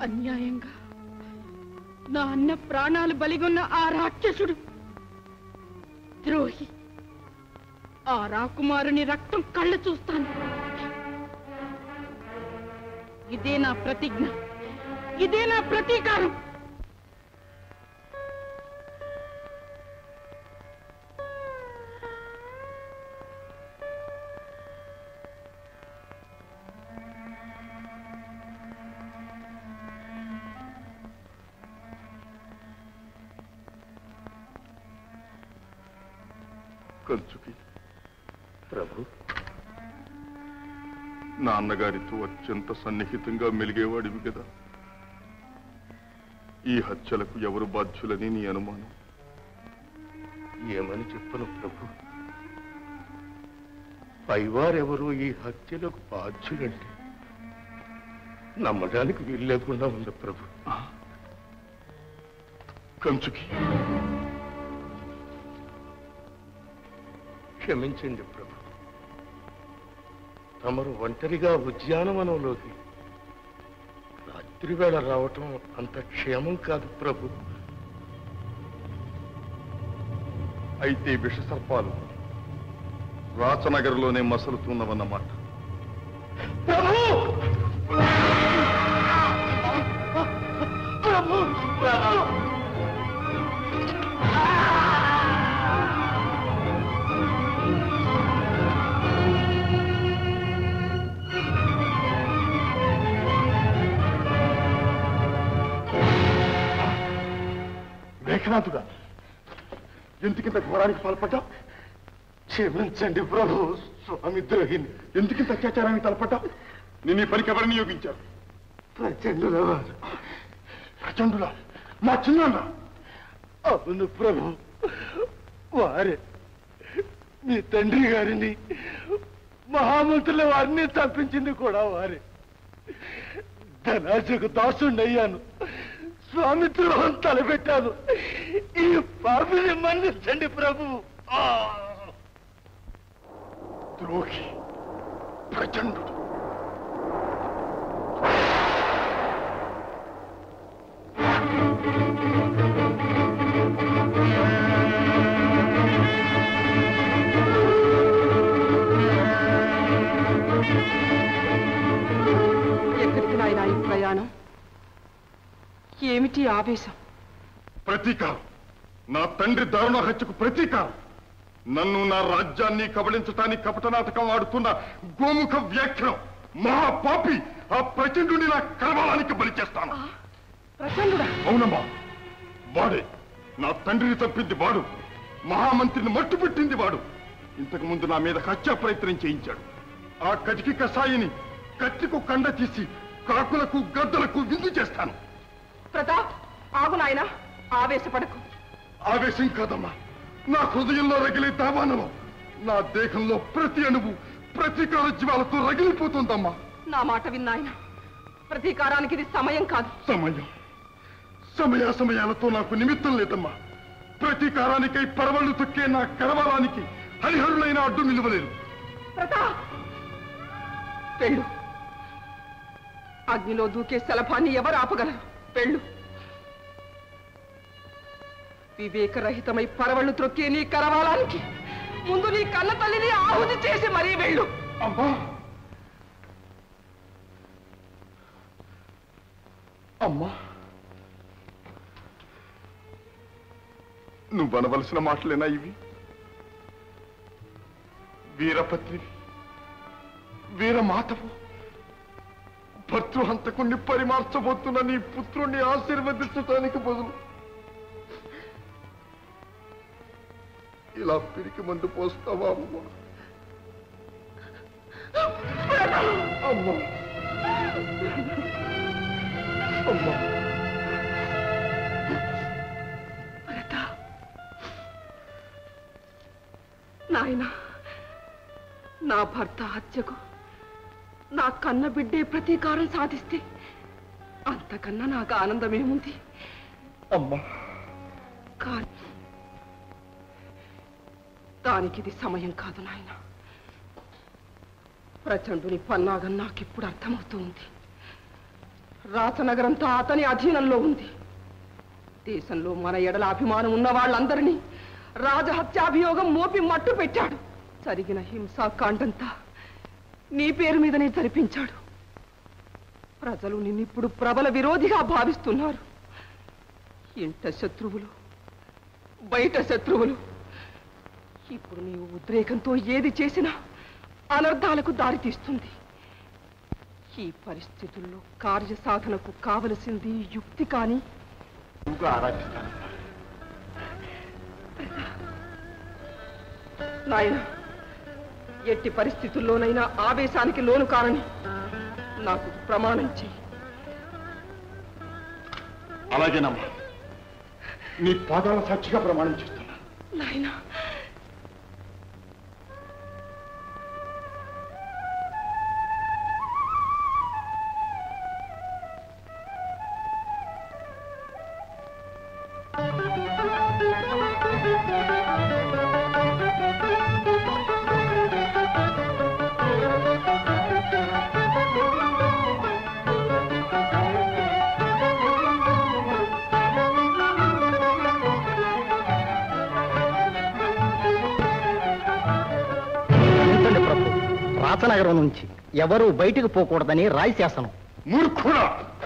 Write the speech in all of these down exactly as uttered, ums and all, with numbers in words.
అన్యాయంగా నా అన్న ప్రాణాలు బలిగొన్న ఆ రాక్షసుడు ద్రోహి. ఆ రాకుమారుని రక్తం కళ్ళు చూస్తాను. ఇదే నా ప్రతిజ్ఞ, ఇదే నా ప్రతీకారం. కంచుకి ప్రభు, నాన్నగారితో అత్యంత సన్నిహితంగా మెలిగేవాడివి కదా. ఈ హత్యలకు ఎవరు బాధ్యులని నీ అనుమానం? ఏమని చెప్పను ప్రభు? పైవారెవరూ ఈ హత్యలకు బాధ్యులంటే నమ్మడానికి వీలు లేకుండా ఉంది ప్రభు. కంచుకి క్షమించండి ప్రభు. తమరు ఒంటరిగా ఉద్యానవనంలోకి రాత్రి వేళ రావటం అంత క్షేమం కాదు ప్రభు. అయితే విష సర్పాలు రాచనగర్లోనే మసలుతున్నవన్నమాట. ప్రభు ప్రభు ప్రభు మేఘనాథుగా ఎందుకింత ఘోరానికి పాల్పడ్డా? క్షమించండి ప్రభు, స్వామి ద్రోహిని. ఎందుకింత అత్యాచారానికి తలపడ్డా? నేను ఈ పనికి ఎవరిని నియోగించారు? ప్రచండుల వారు. ప్రచండులా? మా చిన్న? అవును ప్రభు, వారే. మీ తండ్రి గారిని, మహామంత్రుల వారిని తప్పించింది కూడా వారే. ధనాశకు దాసుండయ్యాను, స్వామి ద్రోహం తలపెట్టాను. ఈ పాపిని మన్నించండి ప్రభు. ద్రోహి, ప్రచండు. ఎక్కడికి నాయనా ఈ ప్రయాణం? ఏమిటి ఆవేశం? ప్రతీకారం. నా తండ్రి దారుణ హత్యకు ప్రతీకారం. నన్ను నా రాజ్యాన్ని కబళించటానికి కపటనాటకం ఆడుతున్న గోముఖ వ్యాఖ్యానం మహాపాపి ఆ ప్రచండుని నా కలవాలానికి బలి చేస్తాను. ప్రచండుడా? అవునమ్మా, వాడే. నా తండ్రిని తప్పింది వాడు, మహామంత్రిని మట్టు పెట్టింది వాడు. ఇంతకు ముందు నా మీద హత్యా ప్రయత్నం చేయించాడు. ఆ కటికి కషాయిని కత్తికు కండ తీసి కాకులకు గద్దలకు విందు చేస్తాను. ప్రతాప్, ఆగు నాయనా, ఆవేశపడకు. ఆవేశం కాదమ్మా, నా హృదయంలో రగిలే దావానలో నా దేహంలో ప్రతి అణువు ప్రతీకార జీవాలతో రగిలిపోతుందమ్మా. నా మాట విన్నాయన, ప్రతీకారానికి ఇది సమయం కాదు. సమయం సమయ సమయాలతో నాకు నిమిత్తం లేదమ్మా. ప్రతీకారానికై పరవళ్లు తొక్కే నా కరవాలానికి హరిహరులైన అడ్డు నిలువలేరు. ప్రతాప్, వెళ్ళు. అగ్నిలో దూకే శలభాన్ని ఎవరు ఆపగలరు? వెళ్ళు. వివేకరహితమై పరవళ్లు త్రొక్కే నీ కరవాలానికి ముందు నీ కన్న తల్లిని ఆహుతి చేసి మరీ వెళ్ళు. అమ్మా, అమ్మా, నువ్వు అనవలసిన మాటలేనా ఇవి? వీరపత్నివి, వీరమాతవు, భర్తృహంతకుణ్ణి పరిమార్చబోతున్న నీ పుత్రుణ్ణి ఆశీర్వదించడానికి బదులు ఇలా పిరికి మందు పోస్తావా అమ్మా? అమ్మా, అమ్మా. నాయనా, నా భర్త హత్యకు నా కన్న బిడ్డే ప్రతీకారం సాధిస్తే అంతకన్నా నాకు ఆనందమేముంది? అమ్మా, కానీ దానికి ఇది సమయం కాదు నాయన. ప్రచండుని పన్నాగం నాకిప్పుడు అర్థమవుతూ ఉంది. రాచనగరంతా అతని అధీనంలో ఉంది. దేశంలో మన ఎడల అభిమానం ఉన్న వాళ్ళందరినీ రాజహత్యాభియోగం మోపి మట్టు పెట్టాడు. జరిగిన హింసాకాండంతా నీ పేరు మీదనే జరిపించాడు. ప్రజలు నిన్నిప్పుడు ప్రబల విరోధిగా భావిస్తున్నారు. ఇంట శత్రువులు, బయట శత్రువులు. ఇప్పుడు నీవు ఉద్రేకంతో ఏది చేసినా అనర్థాలకు దారితీస్తుంది. ఈ పరిస్థితుల్లో కార్యసాధనకు కావలసింది యుక్తి కాని నాయన, ఎట్టి పరిస్థితుల్లోనైనా ఆవేశానికి లోను కారని నాకు ప్రమాణం చెయ్యి. అలాగేనమ్మా, నీ పాదాల సాక్షిగా ప్రమాణం చేస్తున్నా. నాయనా, రాచనగరం నుంచి ఎవరు బయటికి పోకూడదని రాజశాసనం. మూర్ఖుడా!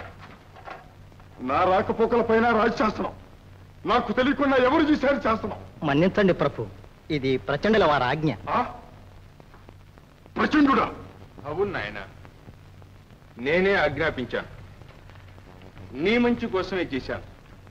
నా రాకపోకల పైన రాజశాసనం. నాకు తెలియకుండా ఎవరు చేశారు శాసనం? మన్నించండి ప్రభు, ఇది ప్రచండుల వారి ఆజ్ఞ. ప్రచండుడా? అవును నాయన, నేనే ఆజ్ఞాపించాను. నీ మంచి కోసమే చేశాను.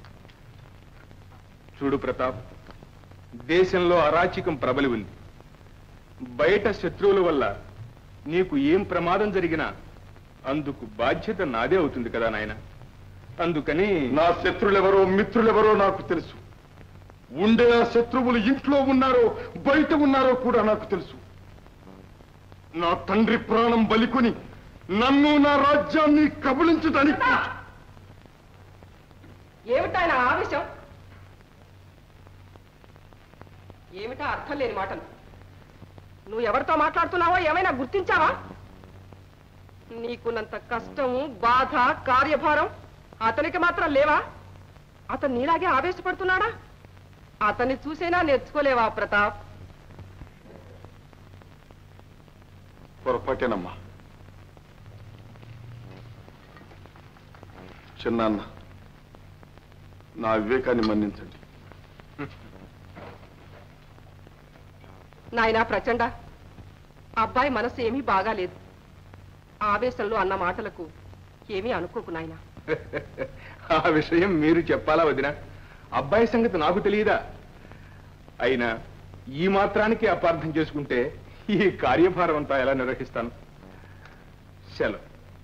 చూడు ప్రతాప్, దేశంలో అరాచకం ప్రబలి ఉంది. బయట శత్రువుల వల్ల నీకు ఏం ప్రమాదం జరిగినా అందుకు బాధ్యత నాదే అవుతుంది కదా నాయన. అందుకని నా శత్రులెవరో మిత్రులెవరో నాకు తెలుసు. ఉండే ఆ శత్రువులు ఇంట్లో ఉన్నారో బయట ఉన్నారో కూడా నాకు తెలుసు. నా తండ్రి ప్రాణం బలికొని నన్ను నా రాజ్యాన్ని కబళించడానికి. ఏమిటాయన ఆవేశం? ఏమిటా అర్థం లేని మాటలు? నువ్వు ఎవరితో మాట్లాడుతున్నావో ఏమైనా గుర్తించావా? నీకున్నంత కష్టము, బాధ, కార్యభారం అతనికి మాత్రం లేవా? అతను నీలాగే ఆవేశపడుతున్నాడా? అతన్ని చూసేనా నేర్చుకోలేవా ప్రతాప్? పొరపాటేనమ్మా. చిన్నాన్న, నా వివేకాన్ని మన్నించండి. నాయనా ప్రచండ, అబ్బాయి మనసు ఏమీ బాగాలేదు. ఆవేశంలో అన్న మాటలకు ఏమీ అనుకోకు నాయనా. ఆ విషయం మీరు చెప్పాలా వదినా? అబ్బాయి సంగతి నాకు తెలియదా? అయినా ఈ మాత్రానికి అపార్థం చేసుకుంటే ఈ కార్యభారం అంతా ఎలా నిర్వహిస్తాను? సెలవు.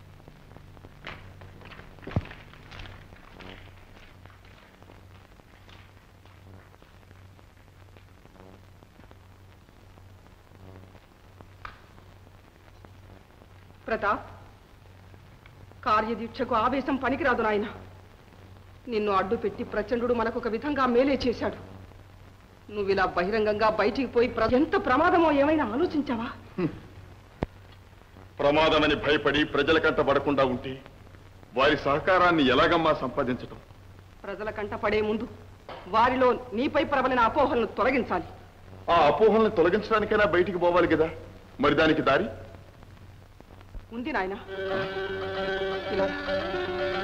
ప్రతాప్, కార్యదీక్షకు ఆవేశం పనికిరాదు నాయన. నిన్ను అడ్డు పెట్టి ప్రచండు మనకు ఒక విధంగా మేలే చేశాడు. నువ్వు ఇలా బహిరంగంగా బయటికి పోయి ఎంత ప్రమాదమో ఏమైనా ఆలోచించావా? ప్రమాదమని భయపడి ప్రజల కంట పడకుండా ఉంటే వారి సహకారాన్ని ఎలాగమ్మా సంపాదించటం? ప్రజల కంట పడే ముందు వారిలో నీపై ప్రబలిన అపోహలను తొలగించాలి. ఆ అపోహలను తొలగించడానికైనా బయటికి పోవాలి కదా, మరి దానికి దారి ఉంది నాయన. ఇలా